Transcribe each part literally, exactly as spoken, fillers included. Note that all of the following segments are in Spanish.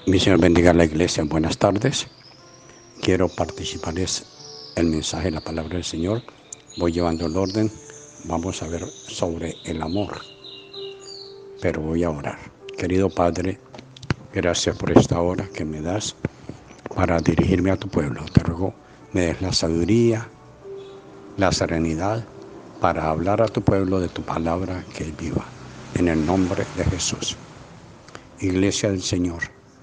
Mi Señor bendiga a la iglesia. Buenas tardes. Quiero participarles el mensaje de la palabra del Señor. Voy llevando el orden. Vamos a ver sobre el amor. Pero voy a orar. Querido Padre, gracias por esta hora que me das para dirigirme a tu pueblo. Te ruego me des la sabiduría, la serenidad para hablar a tu pueblo de tu palabra que es viva. En el nombre de Jesús. Iglesia del Señor.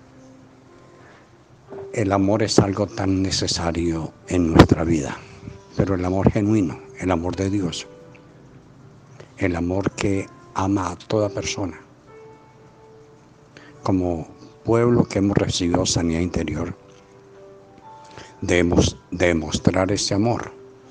El amor es algo tan necesario en nuestra vida, pero el amor genuino, el amor de Dios, el amor que ama a toda persona. Como pueblo que hemos recibido sanidad interior, debemos demostrar ese amor.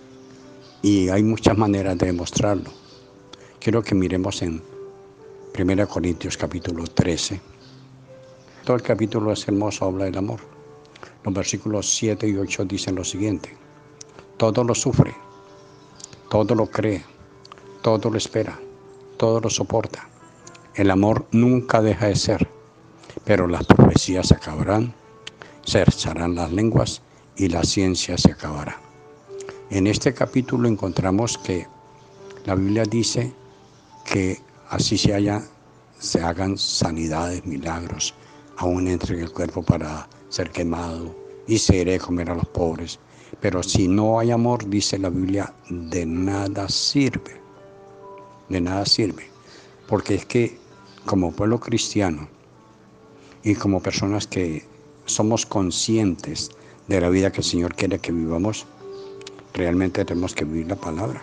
Y hay muchas maneras de demostrarlo. Quiero que miremos en primera Corintios capítulo trece. Todo el capítulo es hermoso, habla del amor. Los versículos siete y ocho dicen lo siguiente: todo lo sufre, todo lo cree, todo lo espera, todo lo soporta. El amor nunca deja de ser, pero las profecías se acabarán, se cesarán las lenguas y la ciencia se acabará. En este capítulo encontramos que la Biblia dice que así se, haya, se hagan sanidades, milagros, aún entre el cuerpo para ser quemado, y se iré a comer a los pobres. Pero si no hay amor, dice la Biblia, de nada sirve. De nada sirve. Porque es que como pueblo cristiano y como personas que somos conscientes de la vida que el Señor quiere que vivamos, realmente tenemos que vivir la palabra.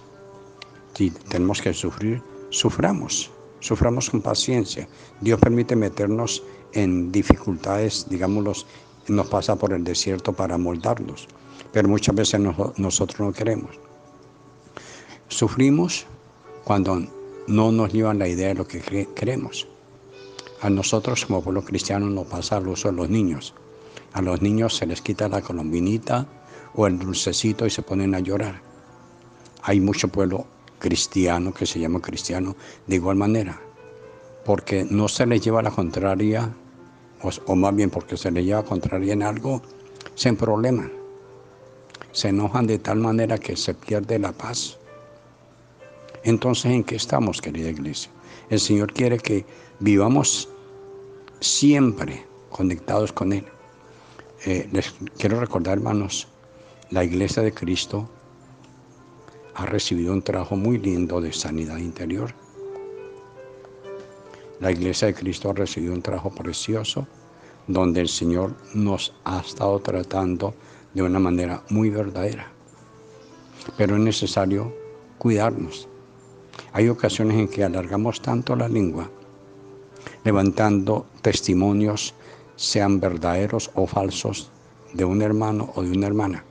Si tenemos que sufrir, suframos. Suframos con paciencia. Dios permite meternos en dificultades, digámoslo, nos pasa por el desierto para moldarnos, pero muchas veces no, nosotros no queremos. Sufrimos cuando no nos llevan la idea de lo que queremos. A nosotros como pueblo cristiano nos pasa al uso de los niños. A los niños se les quita la colombinita o el dulcecito y se ponen a llorar. Hay mucho pueblo cristiano que se llama cristiano de igual manera, porque no se les lleva la contraria, o, o más bien porque se les lleva contraria en algo, se emprobleman, se enojan de tal manera que se pierde la paz. Entonces, ¿en qué estamos, querida iglesia? El Señor quiere que vivamos siempre conectados con Él. Eh, les quiero recordar, hermanos, la iglesia de Cristo ha recibido un trabajo muy lindo de sanidad interior. La iglesia de Cristo ha recibido un trabajo precioso donde el Señor nos ha estado tratando de una manera muy verdadera. Pero es necesario cuidarnos. Hay ocasiones en que alargamos tanto la lengua, levantando testimonios, sean verdaderos o falsos, de un hermano o de una hermana.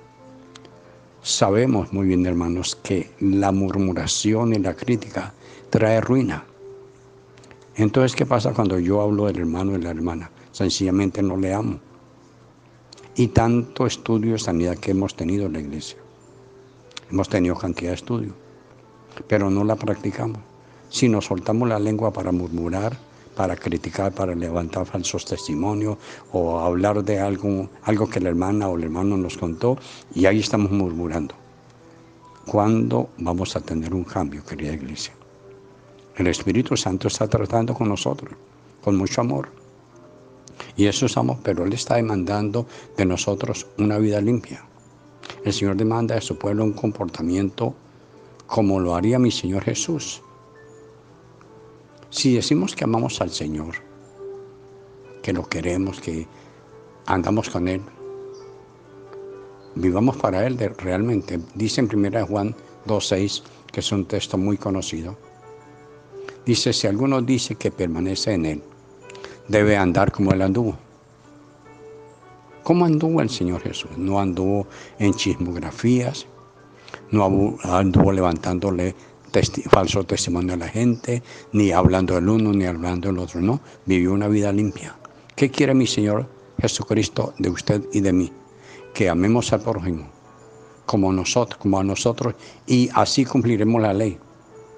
Sabemos muy bien, hermanos, que la murmuración y la crítica trae ruina. Entonces, ¿qué pasa cuando yo hablo del hermano y de la hermana? Sencillamente no le amo. Y tanto estudio de sanidad que hemos tenido en la iglesia. Hemos tenido cantidad de estudio, pero no la practicamos. Si nos soltamos la lengua para murmurar, para criticar, para levantar falsos testimonios o hablar de algo, algo que la hermana o el hermano nos contó, y ahí estamos murmurando. ¿Cuándo vamos a tener un cambio, querida iglesia? El Espíritu Santo está tratando con nosotros, con mucho amor. Y eso usamos, pero Él está demandando de nosotros una vida limpia. El Señor demanda de su pueblo un comportamiento como lo haría mi Señor Jesús. Si decimos que amamos al Señor, que lo queremos, que andamos con Él, vivamos para Él de, realmente. Dice en primera Juan dos seis, que es un texto muy conocido. Dice, si alguno dice que permanece en Él, debe andar como Él anduvo. ¿Cómo anduvo el Señor Jesús? No anduvo en chismografías, no anduvo levantándole testi- falso testimonio a la gente, ni hablando del uno, ni hablando del otro, no. Vivió una vida limpia. ¿Qué quiere mi Señor Jesucristo de usted y de mí? Que amemos al prójimo como nosotros, como a nosotros, y así cumpliremos la ley.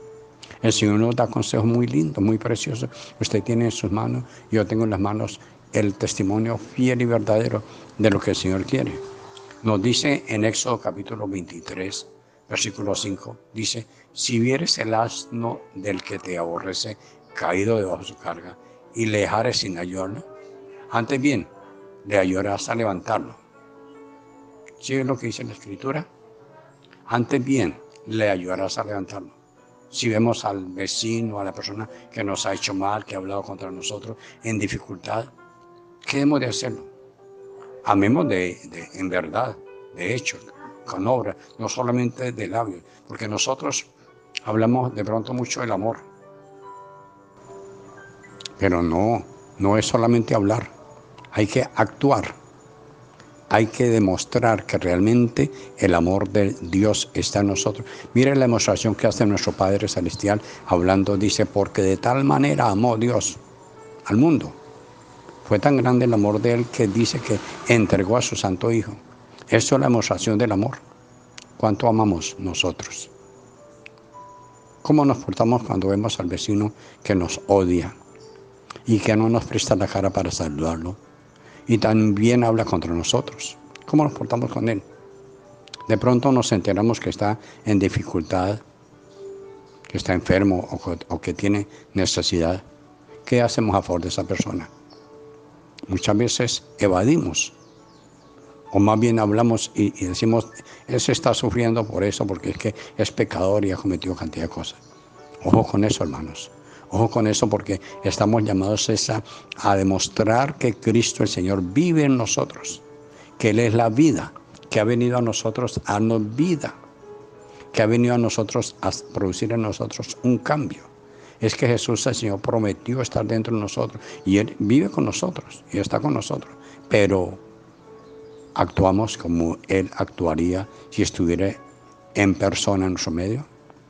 El Señor nos da consejos muy lindos, muy preciosos. Usted tiene en sus manos, yo tengo en las manos el testimonio fiel y verdadero de lo que el Señor quiere. Nos dice en Éxodo capítulo veintitrés, versículo cinco, dice, si vieres el asno del que te aborrece caído debajo de su carga y le dejares sin ayudarlo, antes bien, le ayudarás a levantarlo. ¿Sí es lo que dice la Escritura? Antes bien, le ayudarás a levantarlo. Si vemos al vecino, a la persona que nos ha hecho mal, que ha hablado contra nosotros, en dificultad, ¿qué hemos de hacerlo? Amemos de, de, en verdad, de hecho, con obra, no solamente de labios, porque nosotros hablamos de pronto mucho del amor, pero no, no es solamente hablar, hay que actuar. Hay que demostrar que realmente el amor de Dios está en nosotros. Mire la demostración que hace nuestro Padre Celestial hablando, dice, porque de tal manera amó Dios al mundo. Fue tan grande el amor de Él que dice que entregó a su Santo Hijo. Esto es la demostración del amor. ¿Cuánto amamos nosotros? ¿Cómo nos portamos cuando vemos al vecino que nos odia y que no nos presta la cara para saludarlo? Y también habla contra nosotros. ¿Cómo nos portamos con él? De pronto nos enteramos que está en dificultad, que está enfermo o que, o que tiene necesidad. ¿Qué hacemos a favor de esa persona? Muchas veces evadimos, o más bien hablamos y, y decimos, ese está sufriendo por eso, porque es que es pecador y ha cometido cantidad de cosas. Ojo con eso, hermanos. Ojo con eso, porque estamos llamados esa, a demostrar que Cristo el Señor vive en nosotros, que Él es la vida, que ha venido a nosotros a darnos vida, que ha venido a nosotros a producir en nosotros un cambio. Es que Jesús el Señor prometió estar dentro de nosotros y Él vive con nosotros y está con nosotros, pero actuamos como Él actuaría si estuviera en persona en nuestro medio.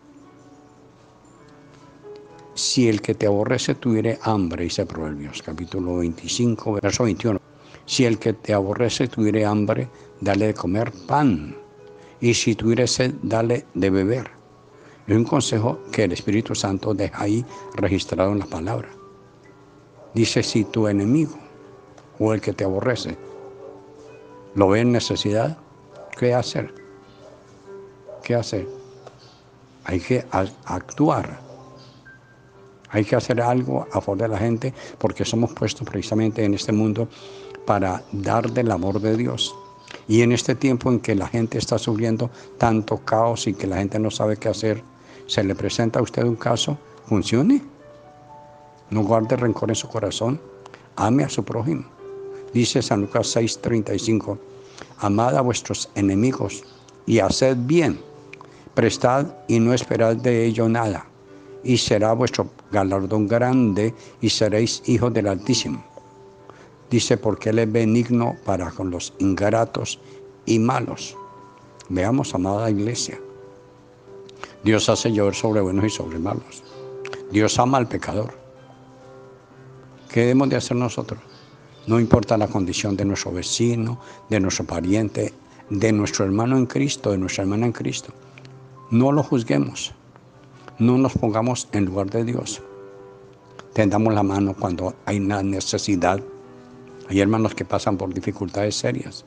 Si el que te aborrece tuviere hambre, dice Proverbios, capítulo veinticinco, verso veintiuno. Si el que te aborrece tuviere hambre, dale de comer pan. Y si tuviere sed, dale de beber. Es un consejo que el Espíritu Santo deja ahí registrado en la palabra. Dice, si tu enemigo o el que te aborrece lo ve en necesidad, ¿qué hacer? ¿Qué hacer? Hay que actuar. Hay que hacer algo a favor de la gente porque somos puestos precisamente en este mundo para dar del amor de Dios. Y en este tiempo en que la gente está sufriendo tanto caos y que la gente no sabe qué hacer, se le presenta a usted un caso, funcione. No guarde rencor en su corazón, ame a su prójimo. Dice San Lucas seis, treinta y cinco, amad a vuestros enemigos y haced bien, prestad y no esperad de ello nada. Y será vuestro galardón grande y seréis hijos del Altísimo. Dice, porque Él es benigno para con los ingratos y malos. Veamos, amada iglesia. Dios hace llover sobre buenos y sobre malos. Dios ama al pecador. ¿Qué debemos de hacer nosotros? No importa la condición de nuestro vecino, de nuestro pariente, de nuestro hermano en Cristo, de nuestra hermana en Cristo. No lo juzguemos. No nos pongamos en lugar de Dios. Tendamos la mano cuando hay una necesidad. Hay hermanos que pasan por dificultades serias,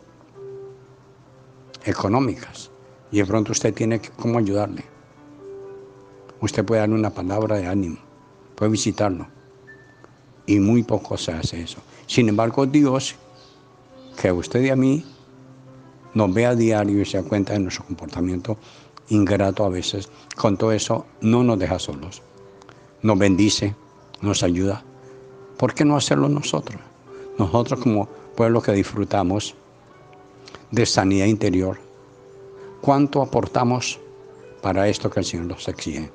económicas, y de pronto usted tiene que, cómo ayudarle. Usted puede darle una palabra de ánimo, puede visitarlo, y muy poco se hace eso. Sin embargo, Dios, que a usted y a mí nos ve a diario y se da cuenta de nuestro comportamiento ingrato a veces, con todo eso no nos deja solos, nos bendice, nos ayuda. ¿Por qué no hacerlo nosotros? Nosotros como pueblo que disfrutamos de sanidad interior, ¿cuánto aportamos para esto que el Señor nos exige?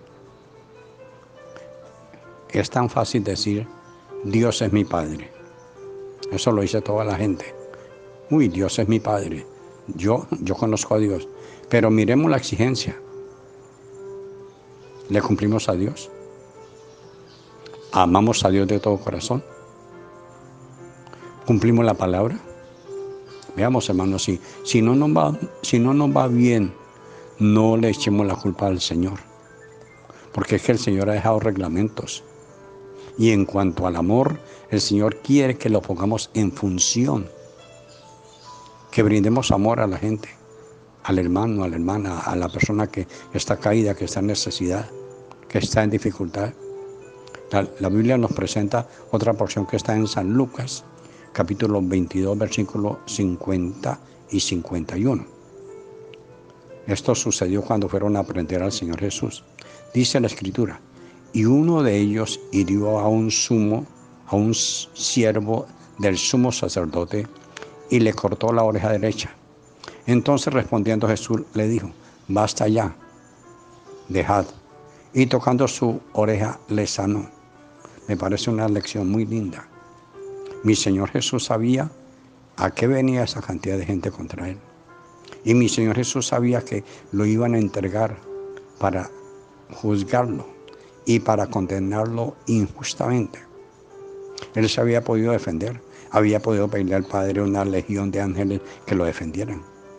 Es tan fácil decir, Dios es mi Padre. Eso lo dice toda la gente. Uy, Dios es mi Padre. Yo, yo conozco a Dios. Pero miremos la exigencia. ¿Le cumplimos a Dios? ¿Amamos a Dios de todo corazón? ¿Cumplimos la palabra? Veamos, hermanos, si, si, no nos va, si no nos va bien, no le echemos la culpa al Señor. Porque es que el Señor ha dejado reglamentos. Y en cuanto al amor, el Señor quiere que lo pongamos en función, que brindemos amor a la gente, al hermano, a la hermana, a la persona que está caída, que está en necesidad, que está en dificultad. La, la Biblia nos presenta otra porción que está en San Lucas, capítulo veintidós, versículos cincuenta y cincuenta y uno. Esto sucedió cuando fueron a prender al Señor Jesús. Dice la Escritura, y uno de ellos hirió a un sumo, a un siervo del sumo sacerdote, y le cortó la oreja derecha. Entonces respondiendo Jesús le dijo, basta ya, dejad. Y tocando su oreja le sanó. Me parece una lección muy linda. Mi Señor Jesús sabía a qué venía esa cantidad de gente contra él. Y mi Señor Jesús sabía que lo iban a entregar para juzgarlo y para condenarlo injustamente. Él se había podido defender, había podido pedirle al Padre una legión de ángeles que lo defendieran.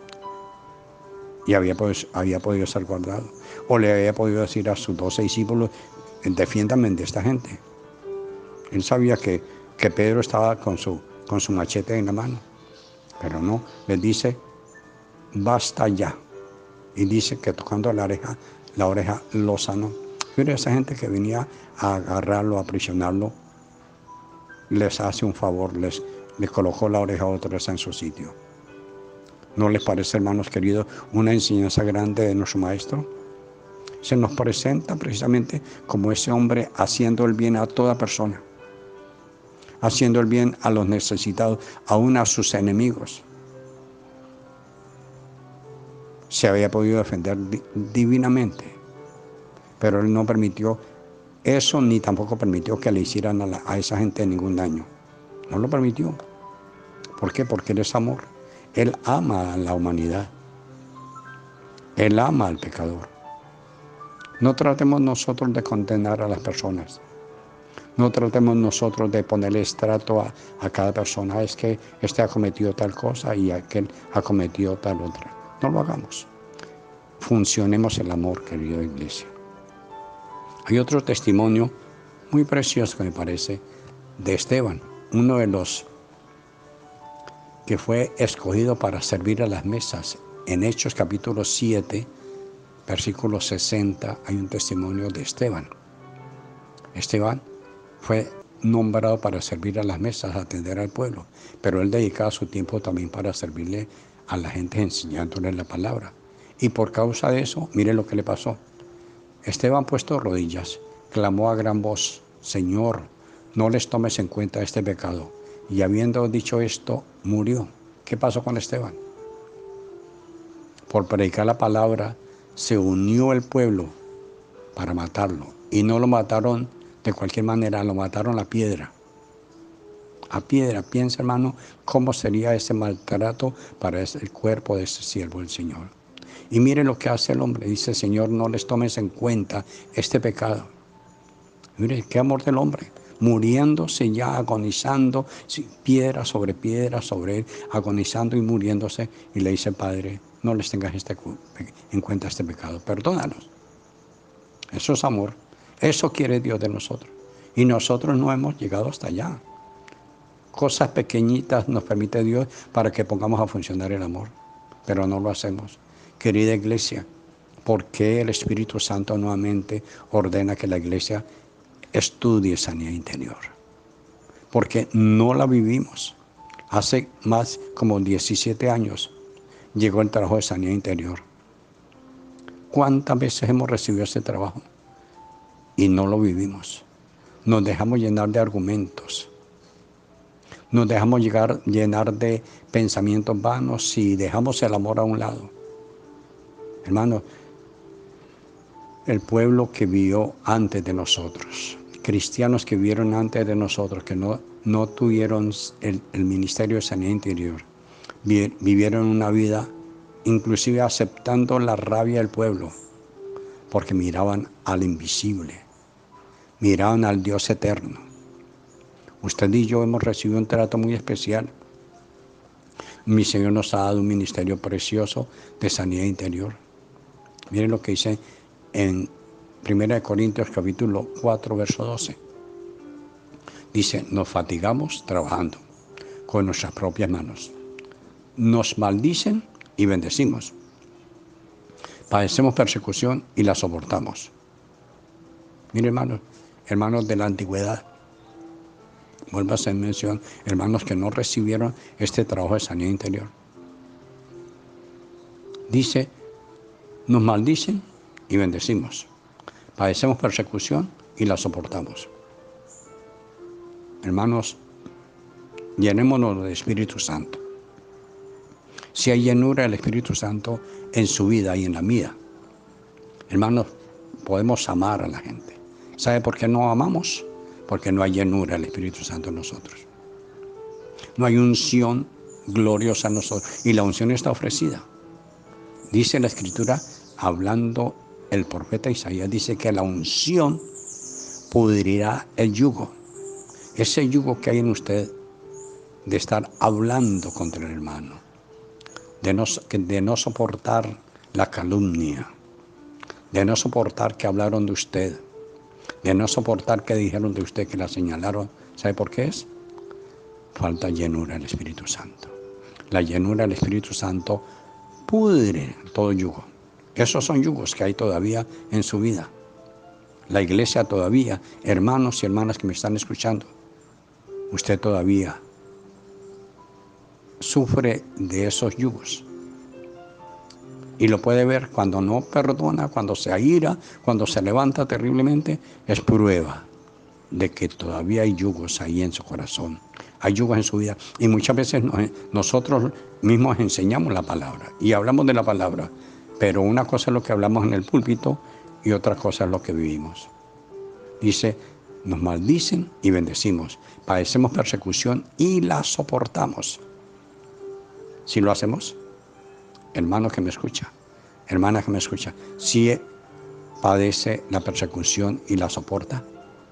Y había podido, había podido ser guardado. O le había podido decir a sus doce discípulos, defiéndanme de esta gente. Él sabía que, que Pedro estaba con su, con su machete en la mano. Pero no, les dice, basta ya. Y dice que tocando la oreja, la oreja lo sanó. Mira, esa gente que venía a agarrarlo, a aprisionarlo, les hace un favor, les, les colocó la oreja otra vez en su sitio. ¿No les parece, hermanos queridos, una enseñanza grande de nuestro Maestro? Se nos presenta precisamente como ese hombre haciendo el bien a toda persona, haciendo el bien a los necesitados, aún a sus enemigos. Se había podido defender divinamente, pero él no permitió eso, ni tampoco permitió que le hicieran a, la, a esa gente ningún daño. No lo permitió. ¿Por qué? Porque él es amor. Él ama a la humanidad. Él ama al pecador. No tratemos nosotros de condenar a las personas. No tratemos nosotros de ponerle estrato a, a cada persona. Es que este ha cometido tal cosa y aquel ha cometido tal otra. No lo hagamos. Funcionemos el amor, querida iglesia. Hay otro testimonio muy precioso que me parece de Esteban, uno de los que fue escogido para servir a las mesas. En Hechos capítulo siete, versículo sesenta, hay un testimonio de Esteban. Esteban fue nombrado para servir a las mesas, atender al pueblo, pero él dedicaba su tiempo también para servirle a la gente enseñándole la palabra. Y por causa de eso, mire lo que le pasó. Esteban, puesto de rodillas, clamó a gran voz, Señor, no les tomes en cuenta este pecado. Y habiendo dicho esto, murió. ¿Qué pasó con Esteban? Por predicar la palabra, se unió el pueblo para matarlo. Y no lo mataron de cualquier manera, lo mataron a piedra. A piedra. Piensa, hermano, cómo sería ese maltrato para el cuerpo de ese siervo del Señor. Y mire lo que hace el hombre. Dice, Señor, no les tomes en cuenta este pecado. Mire, qué amor del hombre. Muriéndose ya, agonizando, piedra sobre piedra sobre él, agonizando y muriéndose. Y le dice, Padre, no les tengas este, en cuenta este pecado. Perdónalos. Eso es amor. Eso quiere Dios de nosotros. Y nosotros no hemos llegado hasta allá. Cosas pequeñitas nos permite Dios para que pongamos a funcionar el amor. Pero no lo hacemos. Querida iglesia, ¿por qué el Espíritu Santo nuevamente ordena que la iglesia estudie sanidad interior? Porque no la vivimos. Hace más como diecisiete años llegó el trabajo de sanidad interior. ¿Cuántas veces hemos recibido ese trabajo? Y no lo vivimos. Nos dejamos llenar de argumentos. Nos dejamos llegar, llenar de pensamientos vanos y dejamos el amor a un lado. Hermano, el pueblo que vivió antes de nosotros, cristianos que vivieron antes de nosotros, que no, no tuvieron el, el ministerio de sanidad interior, vi, vivieron una vida inclusive aceptando la rabia del pueblo, porque miraban al invisible, miraban al Dios eterno. Usted y yo hemos recibido un trato muy especial. Mi Señor nos ha dado un ministerio precioso de sanidad interior. Miren lo que dice en primera de Corintios capítulo cuatro, verso doce. Dice, nos fatigamos trabajando con nuestras propias manos. Nos maldicen y bendecimos. Padecemos persecución y la soportamos. Mire, hermanos, hermanos de la antigüedad, vuelvo a hacer mención, hermanos que no recibieron este trabajo de sanidad interior. Dice, nos maldicen y bendecimos. Padecemos persecución y la soportamos. Hermanos, llenémonos del Espíritu Santo. Si hay llenura del Espíritu Santo en su vida y en la mía, hermanos, podemos amar a la gente. ¿Sabe por qué no amamos? Porque no hay llenura del Espíritu Santo en nosotros. No hay unción gloriosa en nosotros. Y la unción está ofrecida. Dice la Escritura, hablando el profeta Isaías, dice que la unción pudrirá el yugo. Ese yugo que hay en usted de estar hablando contra el hermano, de no, de no soportar la calumnia, de no soportar que hablaron de usted, de no soportar que dijeron de usted, que la señalaron. ¿Sabe por qué es? Falta llenura del Espíritu Santo. La llenura del Espíritu Santo pudre todo yugo. Esos son yugos que hay todavía en su vida. La iglesia todavía, hermanos y hermanas que me están escuchando, usted todavía sufre de esos yugos. Y lo puede ver cuando no perdona, cuando se aira, cuando se levanta terriblemente, es prueba de que todavía hay yugos ahí en su corazón, hay yugos en su vida. Y muchas veces nos, nosotros mismos enseñamos la palabra y hablamos de la palabra, pero una cosa es lo que hablamos en el púlpito y otra cosa es lo que vivimos. Dice, nos maldicen y bendecimos, padecemos persecución y la soportamos. ¿Sí lo hacemos? Hermano que me escucha, hermana que me escucha, ¿sí padece la persecución y la soporta?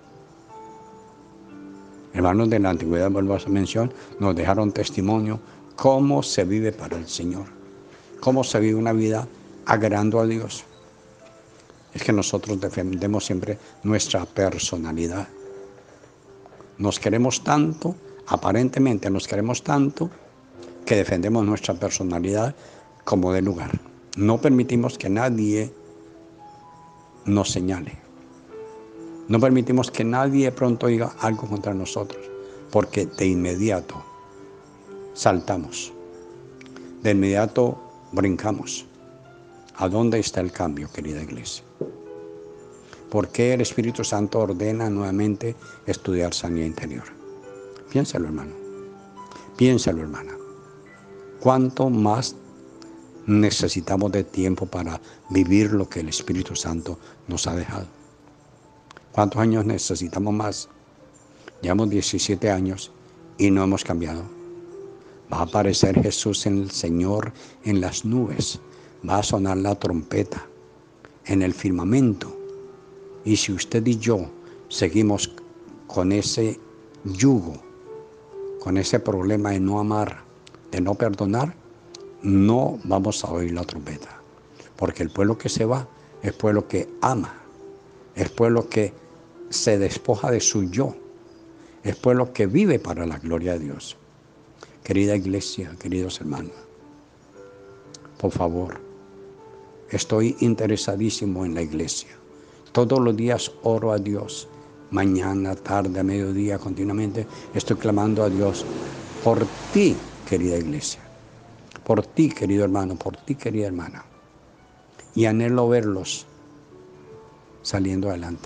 Hermanos de la antigüedad, vuelvo a hacer mención, nos dejaron testimonio cómo se vive para el Señor, cómo se vive una vida agradando a Dios. Es que nosotros defendemos siempre nuestra personalidad. Nos queremos tanto, aparentemente nos queremos tanto, que defendemos nuestra personalidad como de lugar. No permitimos que nadie nos señale. No permitimos que nadie pronto diga algo contra nosotros, porque de inmediato saltamos, de inmediato brincamos. ¿A dónde está el cambio, querida iglesia? ¿Por qué el Espíritu Santo ordena nuevamente estudiar sanidad interior? Piénsalo, hermano. Piénsalo, hermana. ¿Cuánto más necesitamos de tiempo para vivir lo que el Espíritu Santo nos ha dejado? ¿Cuántos años necesitamos más? Llevamos diecisiete años y no hemos cambiado. Va a aparecer Jesús en el Señor en las nubes. Va a sonar la trompeta en el firmamento. Y si usted y yo seguimos con ese yugo, con ese problema de no amar, de no perdonar, no vamos a oír la trompeta. Porque el pueblo que se va es pueblo que ama, es pueblo que se despoja de su yo, es pueblo que vive para la gloria de Dios. Querida iglesia, queridos hermanos, por favor, estoy interesadísimo en la iglesia. Todos los días oro a Dios, mañana, tarde, a mediodía, continuamente estoy clamando a Dios por ti, querida iglesia, por ti, querido hermano, por ti, querida hermana. Y anhelo verlos saliendo adelante.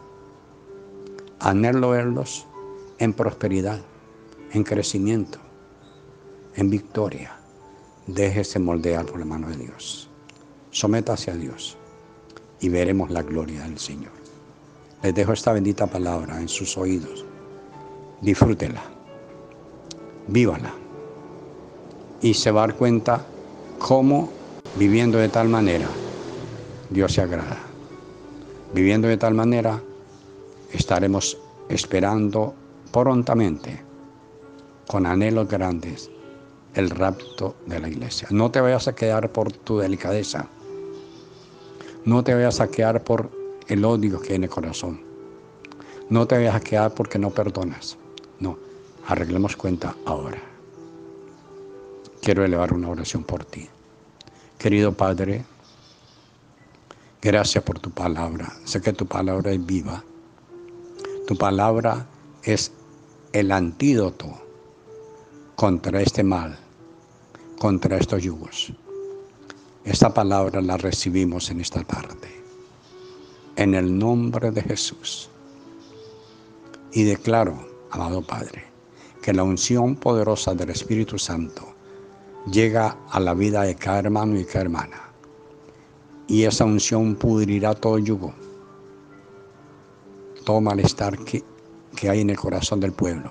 Anhelo verlos en prosperidad, en crecimiento, en victoria. Déjese moldear por la mano de Dios. Sométase a Dios y veremos la gloria del Señor. Les dejo esta bendita palabra en sus oídos. Disfrútela, vívala y se va a dar cuenta cómo viviendo de tal manera Dios se agrada. Viviendo de tal manera estaremos esperando prontamente, con anhelos grandes, el rapto de la iglesia. No te vayas a quedar por tu delicadeza. No te vayas a quedar por el odio que hay en el corazón. No te dejas quedar porque no perdonas. No, arreglemos cuenta ahora. Quiero elevar una oración por ti. Querido Padre, gracias por tu palabra. Sé que tu palabra es viva. Tu palabra es el antídoto contra este mal, contra estos yugos. Esta palabra la recibimos en esta tarde. En el nombre de Jesús. Y declaro, amado Padre, que la unción poderosa del Espíritu Santo llega a la vida de cada hermano y cada hermana. Y esa unción pudrirá todo yugo, todo malestar que, que hay en el corazón del pueblo.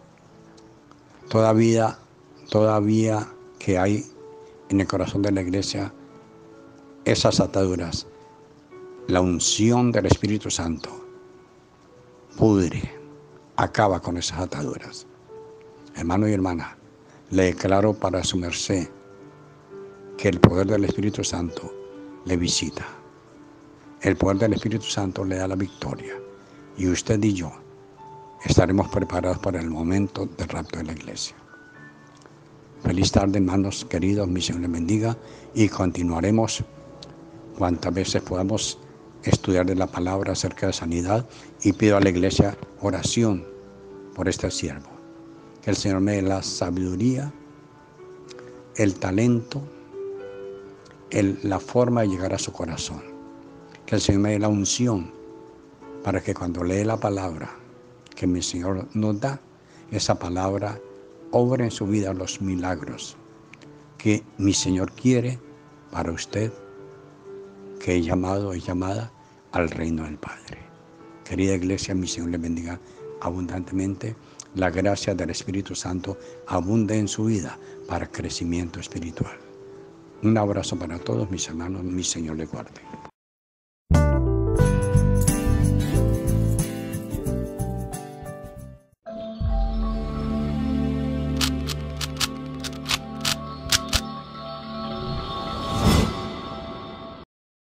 Todavía, todavía que hay en el corazón de la iglesia esas ataduras. La unción del Espíritu Santo pudre, acaba con esas ataduras. Hermano y hermana, le declaro para su merced que el poder del Espíritu Santo le visita. El poder del Espíritu Santo le da la victoria. Y usted y yo estaremos preparados para el momento del rapto de la iglesia. Feliz tarde, hermanos queridos, mi Señor les bendiga, y continuaremos cuantas veces podamos estudiar de la palabra acerca de sanidad, y pido a la iglesia oración por este siervo. Que el Señor me dé la sabiduría, el talento, el, la forma de llegar a su corazón. Que el Señor me dé la unción para que cuando lee la palabra que mi Señor nos da, esa palabra obre en su vida los milagros que mi Señor quiere para usted, que es llamado, es llamada al reino del Padre. Querida iglesia, mi Señor le bendiga abundantemente. La gracia del Espíritu Santo abunde en su vida para crecimiento espiritual. Un abrazo para todos mis hermanos, mi Señor le guarde.